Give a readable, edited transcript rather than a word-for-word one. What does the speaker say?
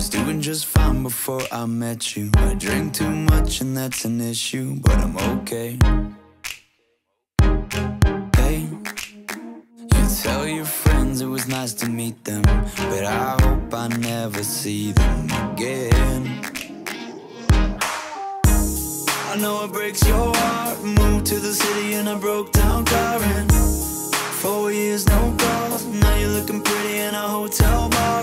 was doing just fine before I met you. I drink too much and that's an issue, but I'm okay. Hey, you tell your friends it was nice to meet them, but I hope I never see them again. I know it breaks your heart. Moved to the city in a broke down car, and 4 years no calls. Now you're looking pretty in a hotel bar.